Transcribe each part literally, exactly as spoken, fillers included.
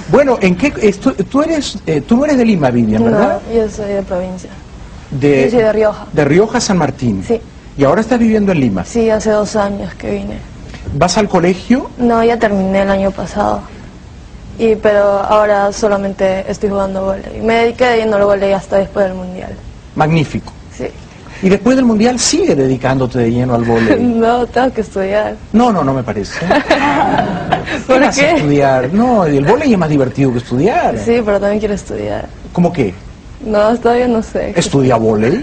Bueno, ¿en qué? Tú, tú, eres, eh, tú no eres de Lima, Vivian, ¿verdad? No, yo soy de provincia. De, yo soy de Rioja. De Rioja, San Martín. Sí. ¿Y ahora estás viviendo en Lima? Sí, hace dos años que vine. ¿Vas al colegio? No, ya terminé el año pasado. Y, pero ahora solamente estoy jugando vóley. Me dediqué yendo al vóley hasta después del Mundial. Magnífico. Sí. ¿Y después del Mundial sigue dedicándote de lleno al vóley? No, tengo que estudiar. No, no, no me parece. ¿Por ¿Qué vas qué? a estudiar? No, el vóley es más divertido que estudiar. Sí, pero también quiero estudiar. ¿Cómo qué? No, todavía no sé. ¿Estudia vóley?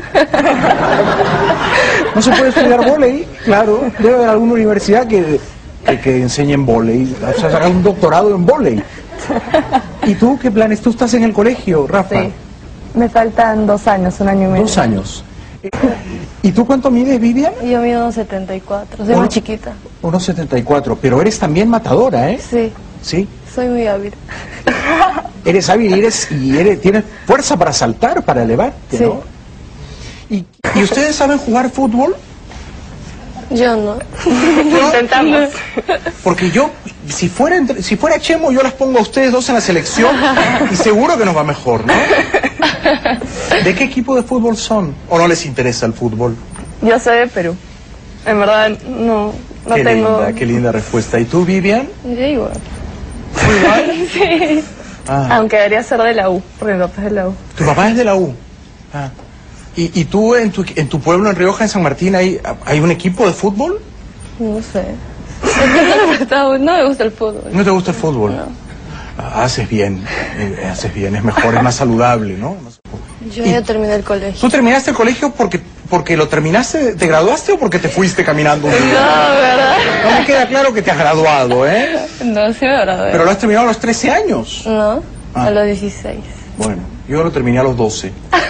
No se puede estudiar vóley, claro. Debe haber alguna universidad que, que, que enseñe en vóley. O sea, sacar un doctorado en vóley. ¿Y tú qué planes? ¿Tú estás en el colegio, Rafa? Sí. Me faltan dos años, un año y medio. Dos años. ¿Y tú cuánto mides, Vivian? Yo mido uno setenta y cuatro, soy Uno- más chiquita. uno setenta y cuatro, pero eres también matadora, ¿eh? Sí, Sí. soy muy hábil. Eres hábil y, eres, y eres, tienes fuerza para saltar, para elevarte, Sí. ¿no? ¿Y, ¿Y ustedes saben jugar fútbol? Yo no. Intentamos. Porque yo, si fuera, entre- si fuera Chemo, yo las pongo a ustedes dos en la selección y seguro que nos va mejor, ¿no? ¿De qué equipo de fútbol son? ¿O no les interesa el fútbol? Yo soy de Perú. En verdad, no, no Qué tengo... linda, qué linda respuesta. ¿Y tú, Vivian? Yo igual. ¿Tú igual? Sí. Ah, Aunque debería ser de la U, porque mi papá es de la U. tu papá es de la U. Ah. ¿Y, y tú en tu, en tu pueblo, en Rioja, en San Martín, hay, hay un equipo de fútbol? No sé. No me gusta el fútbol. ¿No te gusta el fútbol? No. Ah, haces bien, eh, haces bien, es mejor, es más saludable, ¿no? Yo Y- ya terminé el colegio. ¿Tú terminaste el colegio porque, porque lo terminaste, te graduaste o porque te fuiste caminando un día? No, ¿verdad? No me queda claro que te has graduado, ¿eh? No, sí me gradué. Pero lo has terminado a los trece años. No, Ah. a los dieciséis. Bueno, yo lo terminé a los doce.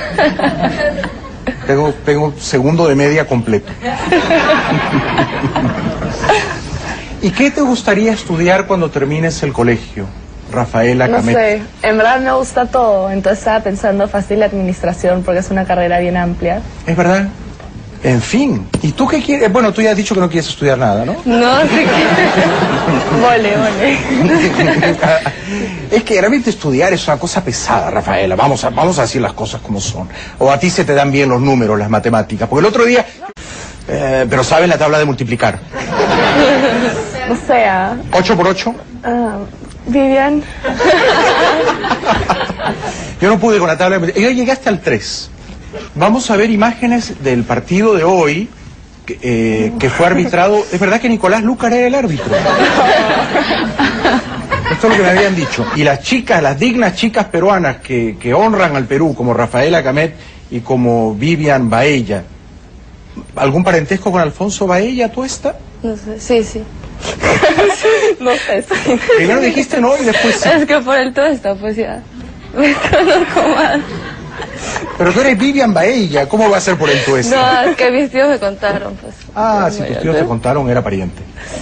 Tengo, tengo segundo de media completo. ¿Y qué te gustaría estudiar cuando termines el colegio, Rafaela No Camet? sé, en verdad me gusta todo, entonces estaba pensando fácil la administración porque es una carrera bien amplia. ¿Es verdad? En fin. ¿Y tú qué quieres? Bueno, tú ya has dicho que no quieres estudiar nada, ¿no? No, sí que... Vole, vole. Es que realmente estudiar es una cosa pesada, Rafaela. Vamos a, vamos a decir las cosas como son. O a ti se te dan bien los números, las matemáticas. Porque el otro día... Eh, pero ¿saben la tabla de multiplicar? O sea, ¿ocho por ocho? ah, Vivian, Yo no pude con la tabla de multiplicar. Yo llegué hasta el tres. Vamos a ver imágenes del partido de hoy, que, eh, que fue arbitrado... ¿Es verdad que Nicolás Lúcar era el árbitro? Esto es lo que me habían dicho. Y las chicas, las dignas chicas peruanas que, que honran al Perú, como Rafaela Camet y como Vivian Baella. ¿Algún parentesco con Alfonso Baella, tú esta? No sé, sí, sí. no sé, sí. Primero dijiste no y después sí. Es que por el todo está, pues ya. Me conozco más. Pero tú eres Vivian Baella, ¿cómo va a ser por el tueste? No, es que mis tíos me contaron, pues. Ah, si tus tíos te contaron, era pariente.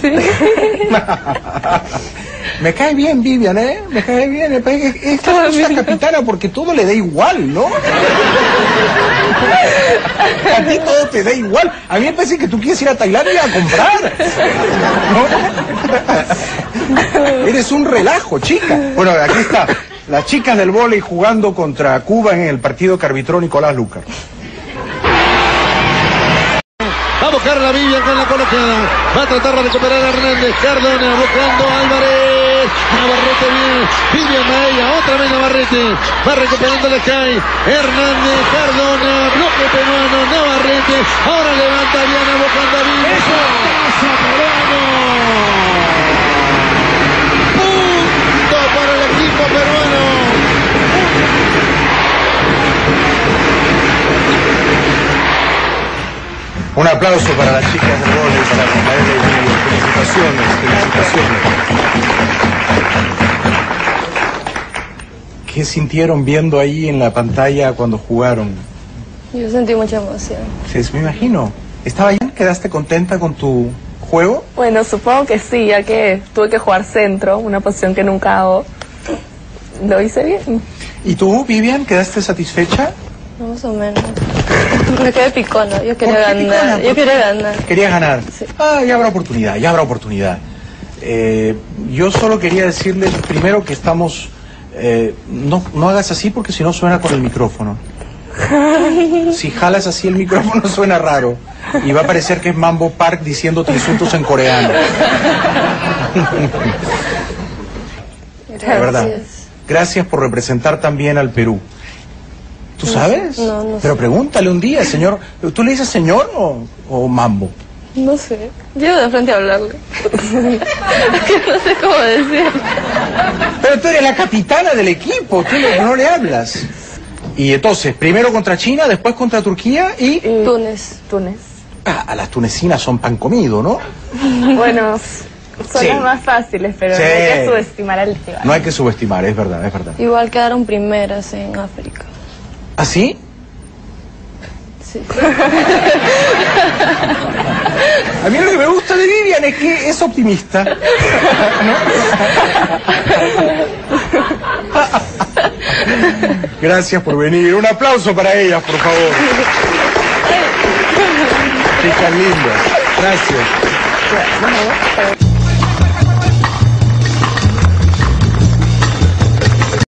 Me cae bien, Vivian, ¿eh? Me cae bien. Me cae... Esta es la capitana porque todo le da igual, ¿no? A ti todo te da igual. A mí me parece que tú quieres ir a Tailandia a comprar. ¿No? Eres un relajo, chica. Bueno, aquí está. Las chicas del vóley jugando contra Cuba en el partido que arbitró Nicolás Lúcar. Va a buscar la Vivian con la colocada. Va a tratar de recuperar a Hernández. Cardona buscando a Álvarez. Navarrete bien. Vivian Baella. Otra vez Navarrete. Va recuperando la Sky. Hernández. Cardona. Bloque peruano. Navarrete. Ahora levanta Diana buscando a Vivian. ¡Eso! peruano! Punto para el equipo peruano. Un aplauso para las chicas del vóley, para Rafaela y Vivian. Felicitaciones, felicitaciones. ¿Qué sintieron viendo ahí en la pantalla cuando jugaron? Yo sentí mucha emoción. Sí, me imagino. ¿Estaba bien? ¿Quedaste contenta con tu juego? Bueno, supongo que sí, ya que tuve que jugar centro, una posición que nunca hago. Lo hice bien. ¿Y tú, Vivian, quedaste satisfecha? Más o menos. Me quedé picona, yo quería ¿Por qué ganar. picona? Yo ¿Por quería qué? ganar. Querías ganar. Sí. Ah, ya habrá oportunidad, ya habrá oportunidad. Eh, yo solo quería decirles primero que estamos Eh, no, no hagas así porque si no suena con el micrófono. Si jalas así el micrófono suena raro. Y va a parecer que es Mambo Park diciéndote insultos en coreano. De verdad. Gracias por representar también al Perú. ¿Tú sabes? No, no sé. Pero pregúntale un día, señor. ¿Tú le dices señor o, o Mambo? No sé. Llego de frente a hablarle. Que no sé cómo decir. Pero tú eres la capitana del equipo, tú no, no le hablas. Y entonces, primero contra China, después contra Turquía y... Y Túnez. Túnez. Ah, a las tunecinas son pan comido, ¿no? Bueno, son Sí. las más fáciles, pero Sí. no hay que subestimar al rival. No hay que subestimar, es verdad, es verdad. Igual quedaron primeras en África. ¿Ah, sí? Sí. A mí lo que me gusta de Vivian es que es optimista. ¿No? Gracias por venir. Un aplauso para ellas, por favor. Chicas lindas. Gracias.